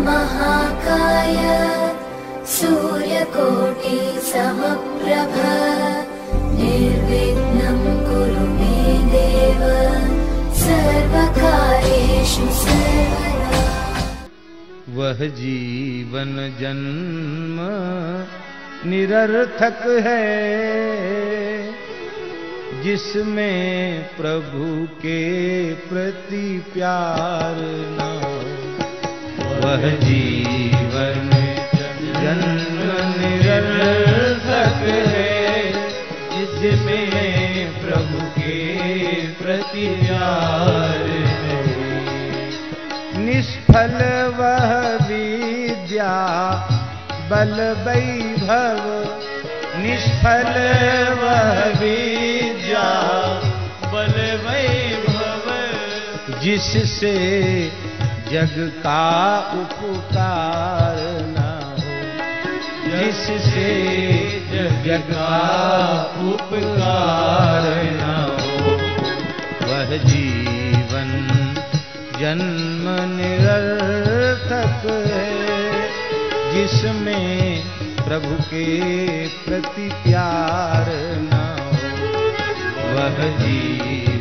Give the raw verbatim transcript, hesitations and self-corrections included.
महाकाय सूर्यकोटि समप्रभ निर्विघ्नं कुरु मे देव सर्वकार्येषु सर्वदा। वह जीवन जन्म निरर्थक है जिसमें प्रभु के प्रति प्यार न हो। वह जीवन जन्म निरर्थक है जिसमें प्रभु के प्रति प्यार न हो। निष्फल वह विद्या बल वैभव, निष्फल वह विद्या बल वैभव जिससे जग का उपकार न हो। जिससे जग का उपकार न हो। वह जीवन जन्म निरर्थक है जिसमें प्रभु के प्रति प्यार न हो। वह जीवन